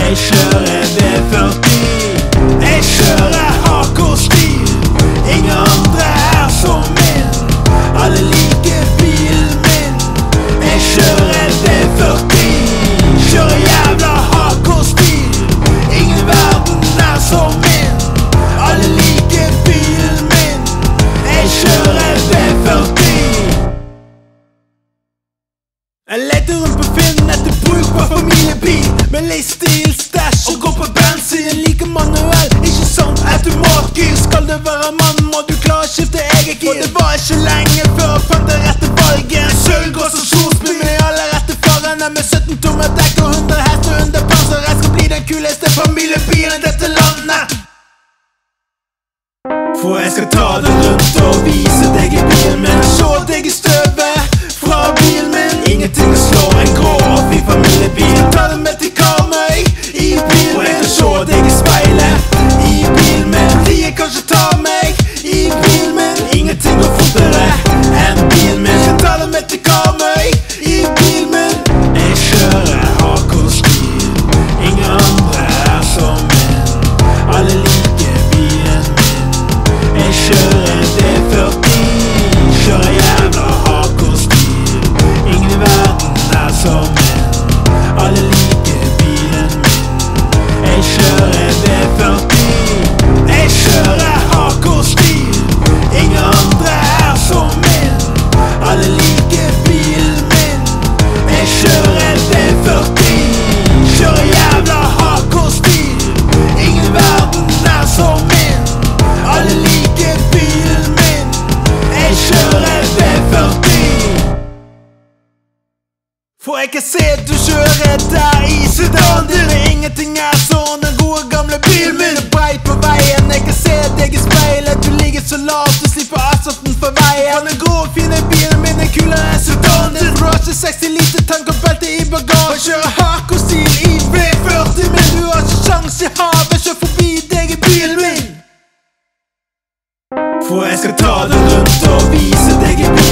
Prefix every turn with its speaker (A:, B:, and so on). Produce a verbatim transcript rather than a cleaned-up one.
A: Jeg kjører V førti. Jeg kjører hardcore-stil. Ingen andre er som min. Alle liker bilen min. Jeg kjører V førti. Kjører jævla hardcore-stil. Ingen verden er som min. Alle liker bilen min. Jeg kjører V førti. Jeg leter rundt på Finn etter brukbar familiebil med livsstil, stæsj og går på bensin. Liker manuell, ikke sånn automatgir. Skal det være mann, må du klare å skifte eget gir. Og det var ikke lenge før jeg fant det rette valget. Sølv og stasjonsbil med alle rette farene, med sytten tomme dekk og hundre hester under panser. Jeg skal bli den kuleste familiebilen i dette landet. For jeg skal ta det rundt og vise deg i bilen min. Se deg i støvet fra bilen min. Ingenting slår en grå og fin familiebil. Ta det med til Karmøy i bilen min. Og jeg kan se deg i speilet i bilen min. Politiet kan ikke ta meg i bilen min. Ingenting går fortere enn bilen min. Jeg ta det med til Karmøy i bilen min. Jeg kjører hardcore-stil. Ingen andre er som min. Alle liker bilen min. Jeg kjører V førti. Kjører jævla hardcore-stil. Ingen i verden er som min. Alle liker bilen min. Jeg kjører V førti. Jeg kjører hardcore-stil. Ingen andre er som min. Alle liker bilen min. Jeg kjører V førti. Kjører jævla hardcore-stil. Ingen i verden er som min. Alle liker bilen min. Jeg kjører V førti. For jeg kan se at du kjører der i sedan. Dere ingenting er sånn den gode gamle bilen min. Er breit på veien, jeg kan se deg i speilet. Du ligger så lavt, du slipper asfalten for veien. Og den grå fine bilen min er kulere enn sedan din. For du har ikke seksti liter tank og belte i bagasjen. Og kjører hardcore-stil i V førti, men du har ikke sjans i havet. Kjør forbi deg i bilen min. For jeg skal ta det rundt og vise deg i bilen.